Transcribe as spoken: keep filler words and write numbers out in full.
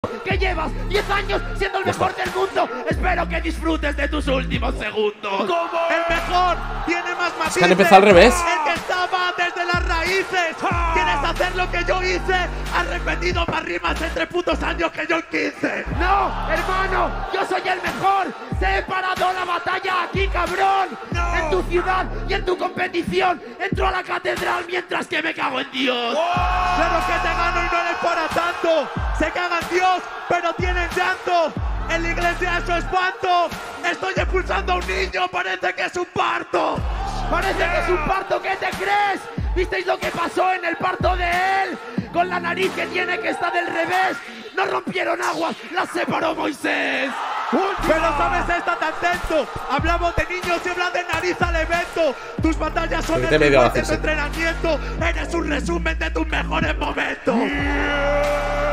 que llevas diez años siendo el mejor del mundo. Espero que disfrutes de tus últimos segundos. ¿Cómo? El mejor tiene más matices. Es que han empezado al revés. El que estaba desde las raíces. ¿Quieres hacer lo que yo hice? Has repetido más rimas en tres putos años que yo en quince. No, hermano, yo soy el mejor. Te he parado la batalla aquí, cabrón. No. En tu ciudad y en tu competición. Entro a la catedral mientras que me cago en Dios. Oh. Claro que te gano y no eres para tanto. Se cagan Dios, pero tienen llanto. En la iglesia es su espanto. Estoy expulsando a un niño, parece que es un parto. Parece que es un parto, ¿qué te crees? ¿Visteis lo que pasó en el parto de él? Con la nariz que tiene que está del revés. No rompieron aguas, las separó Moisés. Pero sabes, está tan tenso. Hablamos de niños y hablan de nariz al evento. Tus batallas son el ritmo de tu entrenamiento. Eres un resumen de tus mejores momentos. Yeah.